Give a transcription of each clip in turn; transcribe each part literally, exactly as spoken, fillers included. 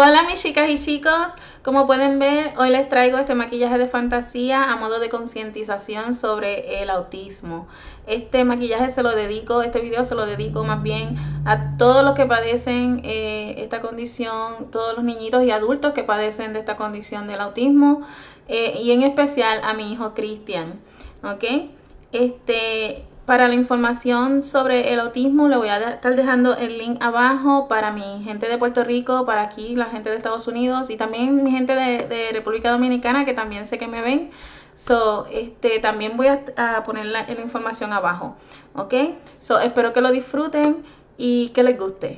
Hola mis chicas y chicos, como pueden ver hoy les traigo este maquillaje de fantasía a modo de concientización sobre el autismo. Este maquillaje se lo dedico, este video se lo dedico más bien a todos los que padecen eh, esta condición, todos los niñitos y adultos que padecen de esta condición del autismo eh, y en especial a mi hijo Cristian, ¿ok? Este... Para la información sobre el autismo le voy a estar dejando el link abajo para mi gente de Puerto Rico, para aquí la gente de Estados Unidos y también mi gente de, de República Dominicana, que también sé que me ven. So, este, también voy a, a poner la, la información abajo, ¿ok? So, espero que lo disfruten y que les guste.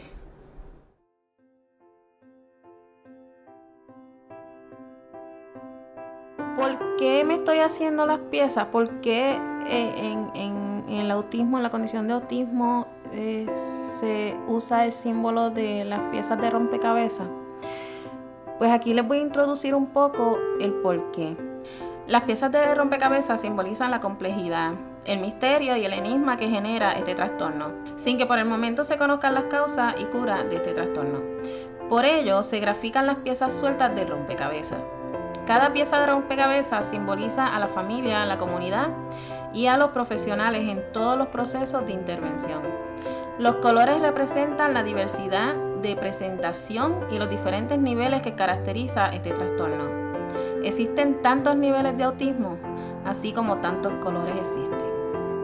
¿Por qué me estoy haciendo las piezas? ¿Por qué eh, en, en, en el autismo, en la condición de autismo, eh, se usa el símbolo de las piezas de rompecabezas? Pues aquí les voy a introducir un poco el por qué. Las piezas de rompecabezas simbolizan la complejidad, el misterio y el enigma que genera este trastorno, sin que por el momento se conozcan las causas y curas de este trastorno. Por ello, se grafican las piezas sueltas del rompecabezas. Cada pieza de rompecabezas simboliza a la familia, a la comunidad y a los profesionales en todos los procesos de intervención. Los colores representan la diversidad de presentación y los diferentes niveles que caracteriza este trastorno. Existen tantos niveles de autismo, así como tantos colores existen.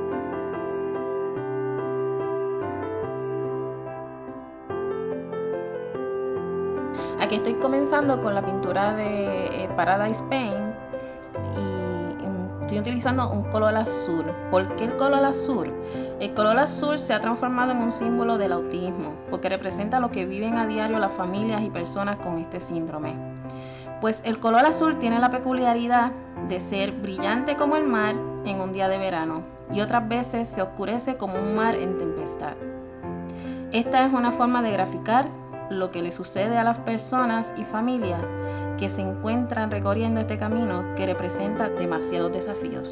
Aquí estoy comenzando con la pintura de eh, Paradise Paint y, y estoy utilizando un color azul. ¿Por qué el color azul? El color azul se ha transformado en un símbolo del autismo porque representa lo que viven a diario las familias y personas con este síndrome. Pues el color azul tiene la peculiaridad de ser brillante como el mar en un día de verano y otras veces se oscurece como un mar en tempestad. Esta es una forma de graficar lo que le sucede a las personas y familias que se encuentran recorriendo este camino que representa demasiados desafíos.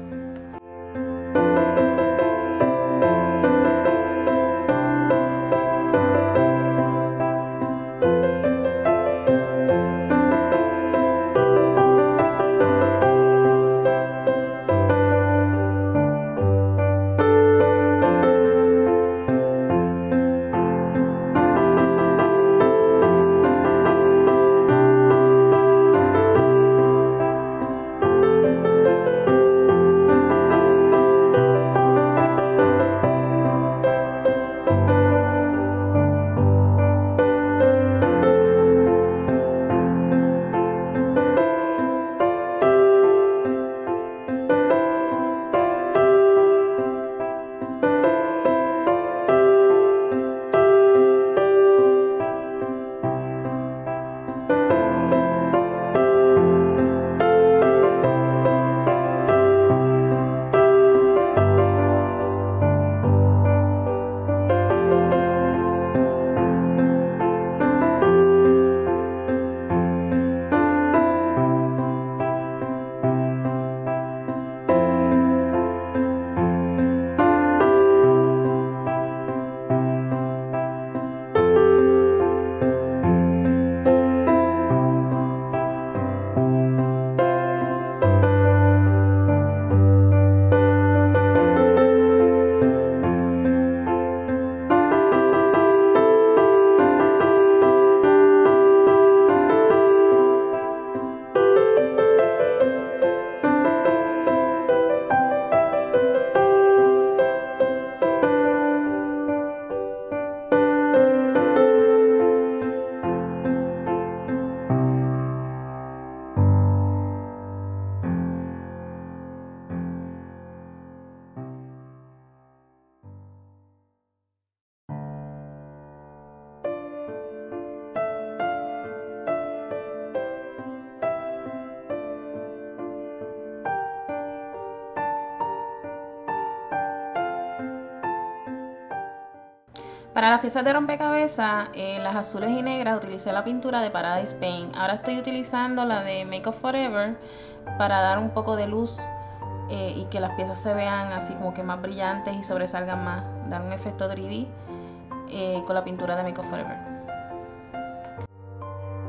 Para las piezas de rompecabezas, eh, las azules y negras, utilicé la pintura de Paradise Paint. Ahora estoy utilizando la de Make Up For Ever para dar un poco de luz eh, y que las piezas se vean así como que más brillantes y sobresalgan más, dar un efecto tres D eh, con la pintura de Make Up For Ever.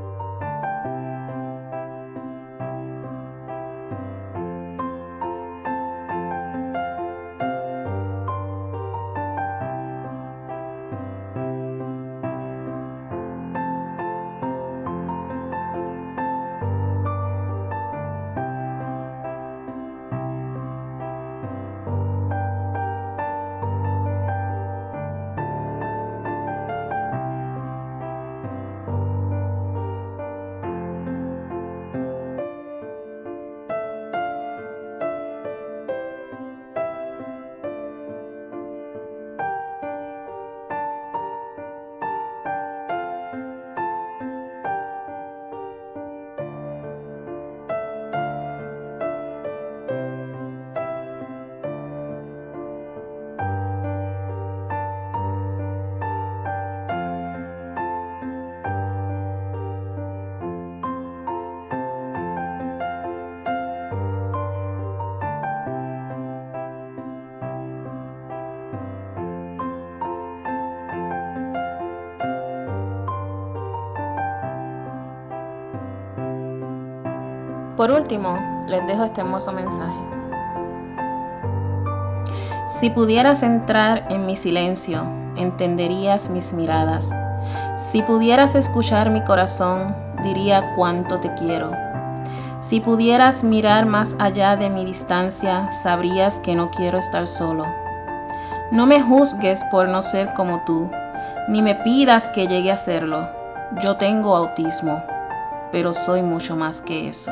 Por último, les dejo este hermoso mensaje. Si pudieras entrar en mi silencio, entenderías mis miradas. Si pudieras escuchar mi corazón, diría cuánto te quiero. Si pudieras mirar más allá de mi distancia, sabrías que no quiero estar solo. No me juzgues por no ser como tú, ni me pidas que llegue a serlo. Yo tengo autismo, pero soy mucho más que eso.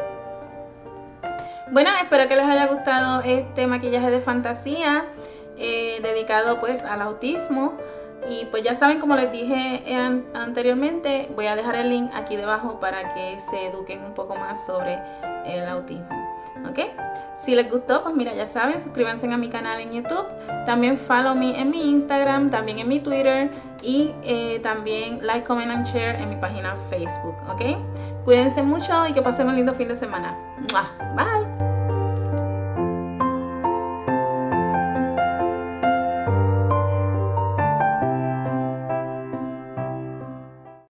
Bueno, espero que les haya gustado este maquillaje de fantasía eh, dedicado pues al autismo. Y pues ya saben, como les dije an anteriormente, voy a dejar el link aquí debajo para que se eduquen un poco más sobre el autismo. ¿Ok? Si les gustó, pues mira, ya saben, suscríbanse a mi canal en YouTube. También follow me en mi Instagram, también en mi Twitter. Y eh, también like, comment and share en mi página Facebook. ¿Ok? Cuídense mucho y que pasen un lindo fin de semana. ¡Mua! Bye.